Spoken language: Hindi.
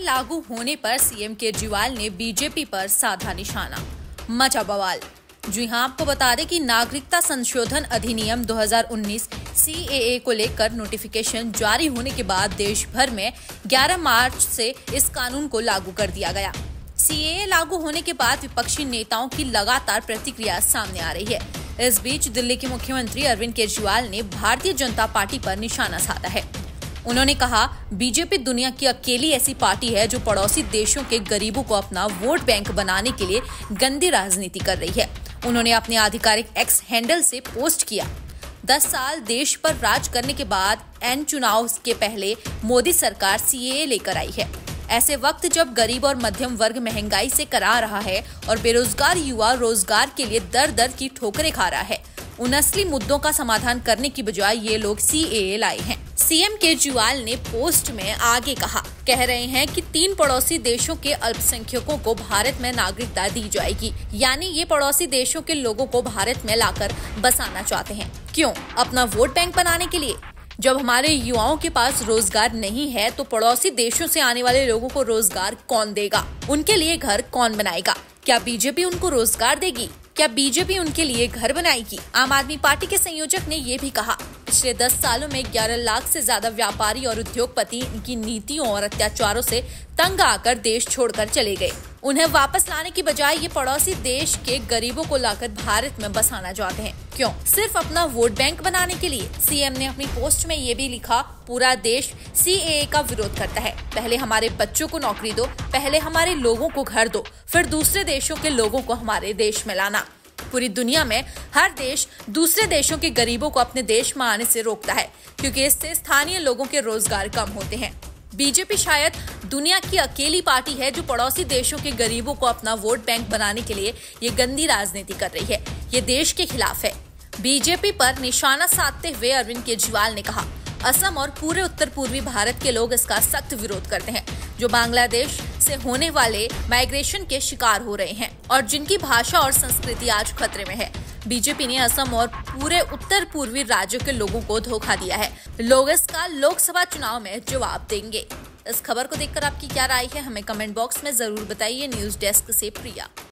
लागू होने पर सीएम केजरीवाल ने बीजेपी पर साधा निशाना, मचा बवाल। जी हां, आपको बता दें कि नागरिकता संशोधन अधिनियम 2019 CAA को लेकर नोटिफिकेशन जारी होने के बाद देश भर में 11 मार्च से इस कानून को लागू कर दिया गया। CAA लागू होने के बाद विपक्षी नेताओं की लगातार प्रतिक्रिया सामने आ रही है। इस बीच दिल्ली के मुख्यमंत्री अरविंद केजरीवाल ने भारतीय जनता पार्टी पर निशाना साधा है। उन्होंने कहा, बीजेपी दुनिया की अकेली ऐसी पार्टी है जो पड़ोसी देशों के गरीबों को अपना वोट बैंक बनाने के लिए गंदी राजनीति कर रही है। उन्होंने अपने आधिकारिक एक्स हैंडल से पोस्ट किया, 10 साल देश पर राज करने के बाद एन चुनाव के पहले मोदी सरकार CAA लेकर आई है। ऐसे वक्त जब गरीब और मध्यम वर्ग महंगाई से करा रहा है और बेरोजगार युवा रोजगार के लिए दर दर की ठोकरें खा रहा है, उन असली मुद्दों का समाधान करने की बजाय ये लोग CAA लाए हैं। सीएम केजरीवाल ने पोस्ट में आगे कह रहे हैं कि 3 पड़ोसी देशों के अल्पसंख्यकों को भारत में नागरिकता दी जाएगी, यानी ये पड़ोसी देशों के लोगों को भारत में लाकर बसाना चाहते हैं। क्यों? अपना वोट बैंक बनाने के लिए। जब हमारे युवाओं के पास रोजगार नहीं है तो पड़ोसी देशों से आने वाले लोगों को रोजगार कौन देगा? उनके लिए घर कौन बनाएगा? क्या बीजेपी उनको रोजगार देगी? क्या बीजेपी उनके लिए घर बनाएगी? आम आदमी पार्टी के संयोजक ने ये भी कहा, पिछले 10 सालों में 11 लाख से ज्यादा व्यापारी और उद्योगपति इनकी नीतियों और अत्याचारों से तंग आकर देश छोड़कर चले गए। उन्हें वापस लाने की बजाय ये पड़ोसी देश के गरीबों को लाकर भारत में बसाना चाहते हैं। क्यों? सिर्फ अपना वोट बैंक बनाने के लिए। सीएम ने अपनी पोस्ट में ये भी लिखा, पूरा देश CAA का विरोध करता है। पहले हमारे बच्चों को नौकरी दो, पहले हमारे लोगों को घर दो, फिर दूसरे देशों के लोगों को हमारे देश में लाना। पूरी दुनिया में हर देश दूसरे देशों के गरीबों को अपने देश में आने से रोकता है, क्योंकि इससे स्थानीय लोगों के रोजगार कम होते हैं। बीजेपी शायद दुनिया की अकेली पार्टी है जो पड़ोसी देशों के गरीबों को अपना वोट बैंक बनाने के लिए ये गंदी राजनीति कर रही है। ये देश के खिलाफ है। बीजेपी पर निशाना साधते हुए अरविंद केजरीवाल ने कहा, असम और पूरे उत्तर पूर्वी भारत के लोग इसका सख्त विरोध करते हैं, जो बांग्लादेश से होने वाले माइग्रेशन के शिकार हो रहे हैं और जिनकी भाषा और संस्कृति आज खतरे में है। बीजेपी ने असम और पूरे उत्तर पूर्वी राज्यों के लोगों को धोखा दिया है। लोग इसका लोकसभा चुनाव में जवाब देंगे। इस खबर को देखकर आपकी क्या राय है, हमें कमेंट बॉक्स में जरूर बताइए। न्यूज डेस्क से प्रिया।